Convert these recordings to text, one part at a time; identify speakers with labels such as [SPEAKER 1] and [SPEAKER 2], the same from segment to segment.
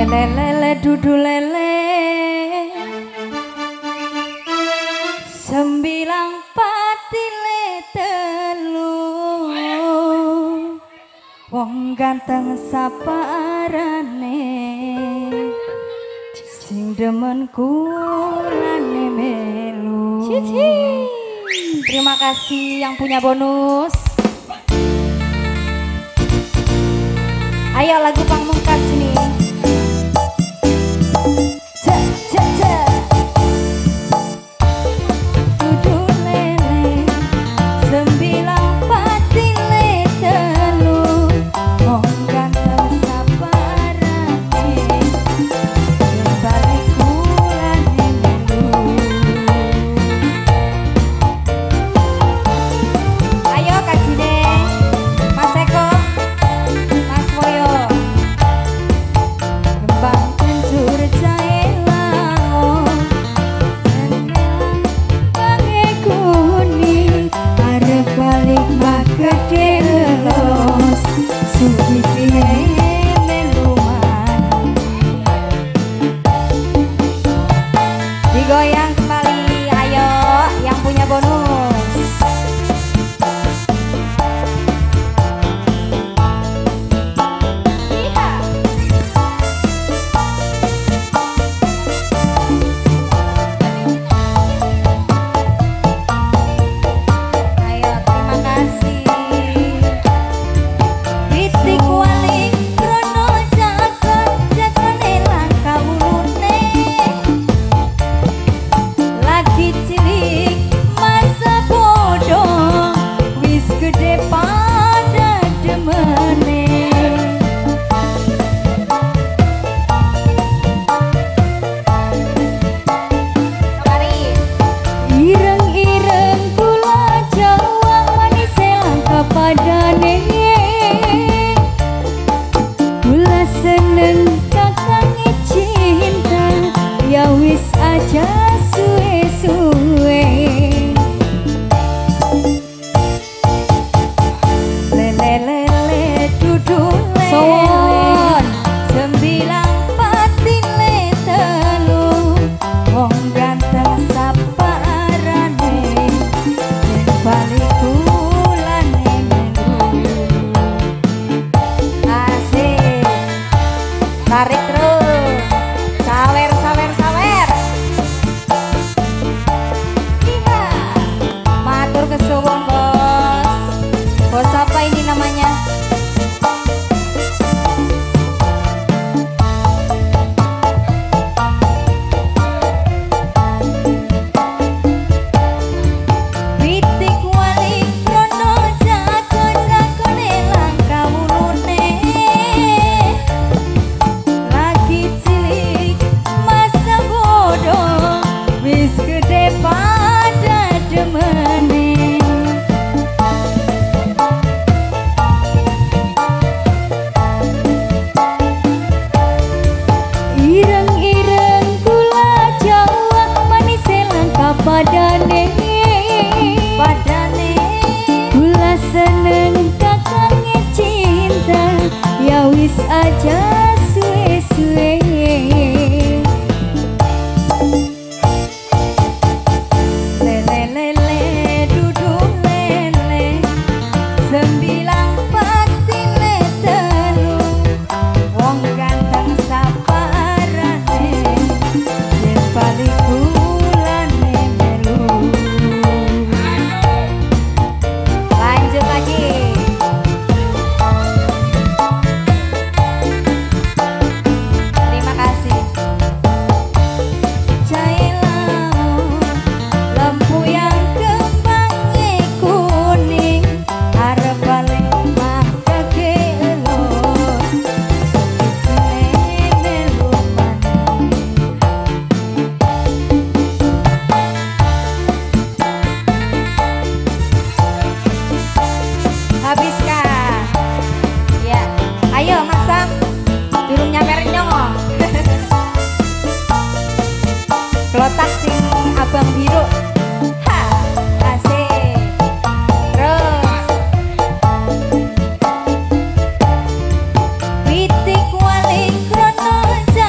[SPEAKER 1] lele dudu lele sembilang patile telu wong ganteng saparane sing demen kulane melu. Terima kasih yang punya bonus. Ayo lagu Pamungkas nih. Digoyang kembali, ayo yang punya bonus. Ayo, terima kasih. Titik wali krono jagon jagone langkah ulune. Lagi cilik masa bodoh wis gede pada demene. Ireng-ireng gula Jawa manis langka padane. Gula seneng kakang cinta ya wis aja suwe-suwe. Lele-lele dudu lele sembilang patile telu wong ganteng saparane yen balik kulane melu. Asik tarik terus sawer sawer sawer. Matur kesuwun bos. Bos apa ini namanya? Pitik wali krono jago-jagone langkah ulune. Lagi cilik masa bodoh wis gede pada demene. Ireng-ireng gula Jawa manis langka padane. Gula seneng kakang cinta ya wis aja suwe-suwe. Lele-lele dudu lele sembilang patile telu wong ganteng saparane yen balik kulane melu. Lanjut lagi. Terima kasih. Jailau lampu yang kembangnya kuning arep balik mah kegelor melu maning. Habiskah? Ya, ayo masak. Durung nyamper nyong. Kelotak sing abang biru. Ha, asik. Terus. Pitik wali krono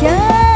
[SPEAKER 1] aja.